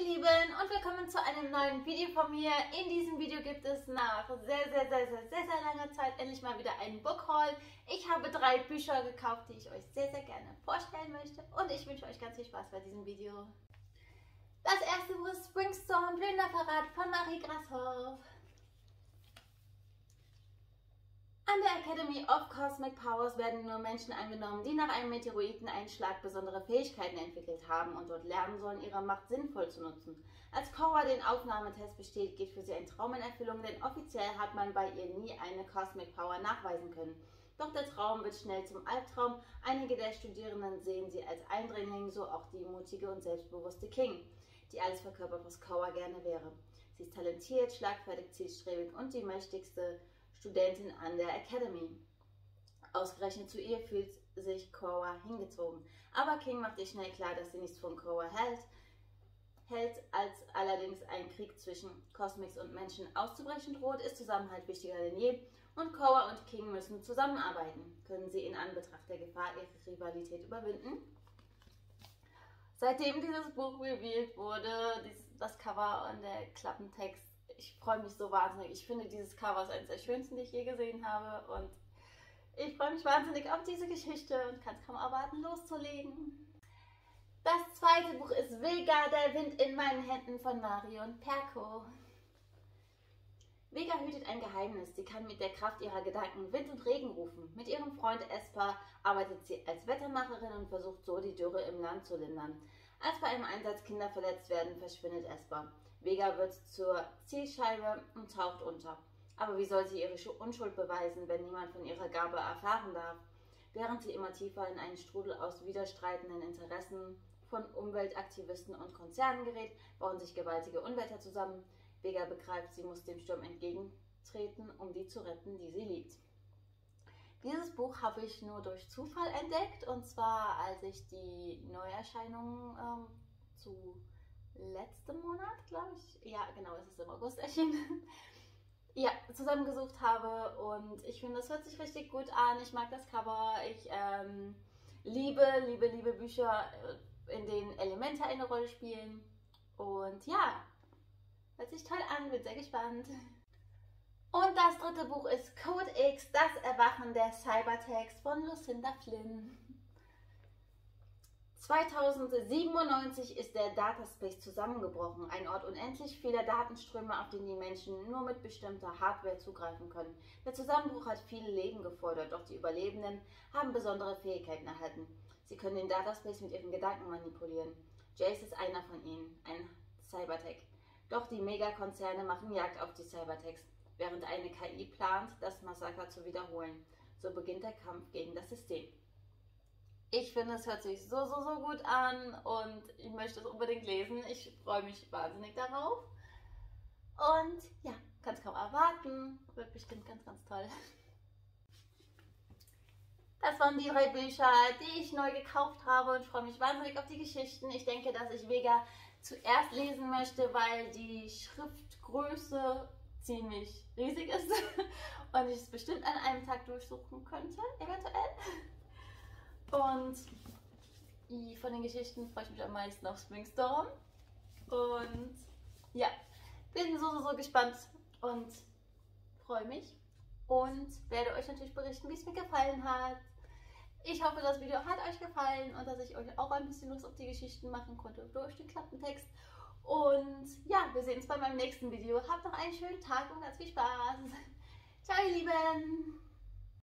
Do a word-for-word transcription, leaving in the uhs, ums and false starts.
Lieben und willkommen zu einem neuen Video von mir. In diesem Video gibt es nach sehr, sehr, sehr, sehr, sehr, sehr langer Zeit endlich mal wieder einen Book Haul. Ich habe drei Bücher gekauft, die ich euch sehr, sehr gerne vorstellen möchte und ich wünsche euch ganz viel Spaß bei diesem Video. Das erste Buch ist Springstorm, Blinder Verrat von Marie Grashoff. An der Academy of Cosmic Powers werden nur Menschen angenommen, die nach einem Meteoriteneinschlag besondere Fähigkeiten entwickelt haben und dort lernen sollen, ihre Macht sinnvoll zu nutzen. Als Cora den Aufnahmetest besteht, geht für sie ein Traum in Erfüllung, denn offiziell hat man bei ihr nie eine Cosmic Power nachweisen können. Doch der Traum wird schnell zum Albtraum. Einige der Studierenden sehen sie als Eindringling, so auch die mutige und selbstbewusste King, die alles verkörpert, was Cora gerne wäre. Sie ist talentiert, schlagfertig, zielstrebig und die mächtigste Studentin an der Academy. Ausgerechnet zu ihr fühlt sich Cora hingezogen. Aber King macht ihr schnell klar, dass sie nichts von Cora hält. Hält, als allerdings ein Krieg zwischen Cosmics und Menschen auszubrechen droht, ist Zusammenhalt wichtiger denn je und Cora und King müssen zusammenarbeiten. Können sie in Anbetracht der Gefahr ihre Rivalität überwinden? Seitdem dieses Buch revealed wurde, das Cover und der Klappentext, ich freue mich so wahnsinnig. Ich finde, dieses Cover ist eines der schönsten, die ich je gesehen habe. Und ich freue mich wahnsinnig auf diese Geschichte und kann es kaum erwarten, loszulegen. Das zweite Buch ist Vega, der Wind in meinen Händen von Marion Perko. Vega hütet ein Geheimnis. Sie kann mit der Kraft ihrer Gedanken Wind und Regen rufen. Mit ihrem Freund Esper arbeitet sie als Wettermacherin und versucht so, die Dürre im Land zu lindern. Als bei einem Einsatz Kinder verletzt werden, verschwindet Esper. Vega wird zur Zielscheibe und taucht unter. Aber wie soll sie ihre Unschuld beweisen, wenn niemand von ihrer Gabe erfahren darf? Während sie immer tiefer in einen Strudel aus widerstreitenden Interessen von Umweltaktivisten und Konzernen gerät, bauen sich gewaltige Unwetter zusammen. Vega begreift, sie muss dem Sturm entgegentreten, um die zu retten, die sie liebt. Dieses Buch habe ich nur durch Zufall entdeckt, und zwar als ich die Neuerscheinungen ähm, zu letzten Monat, glaube ich, ja genau, es ist im August erschienen, ja, zusammengesucht habe, und ich finde, es hört sich richtig gut an. Ich mag das Cover, ich ähm, liebe, liebe, liebe Bücher, in denen Elemente eine Rolle spielen, und ja, hört sich toll an, bin sehr gespannt. Und das dritte Buch ist Code X, das Erwachen der Cybertext von Lucinda Flynn. zweitausendsiebenundneunzig ist der Dataspace zusammengebrochen, ein Ort unendlich vieler Datenströme, auf den die Menschen nur mit bestimmter Hardware zugreifen können. Der Zusammenbruch hat viele Leben gefordert, doch die Überlebenden haben besondere Fähigkeiten erhalten. Sie können den Dataspace mit ihren Gedanken manipulieren. Jace ist einer von ihnen, ein Cybertech. Doch die Megakonzerne machen Jagd auf die Cybertechs, während eine K I plant, das Massaker zu wiederholen. So beginnt der Kampf gegen das System. Ich finde, es hört sich so, so, so gut an und ich möchte es unbedingt lesen. Ich freue mich wahnsinnig darauf. Und ja, kann es kaum erwarten. Wird bestimmt ganz, ganz toll. Das waren die drei Bücher, die ich neu gekauft habe, und ich freue mich wahnsinnig auf die Geschichten. Ich denke, dass ich Vega zuerst lesen möchte, weil die Schriftgröße ziemlich riesig ist und ich es bestimmt an einem Tag durchsuchen könnte, eventuell. Und von den Geschichten freue ich mich am meisten auf Springstorm. Und ja, bin so, so, so gespannt und freue mich. Und werde euch natürlich berichten, wie es mir gefallen hat. Ich hoffe, das Video hat euch gefallen und dass ich euch auch ein bisschen Lust auf die Geschichten machen konnte durch den Klappentext. Und ja, wir sehen uns bei meinem nächsten Video. Habt noch einen schönen Tag und ganz viel Spaß. Ciao, ihr Lieben!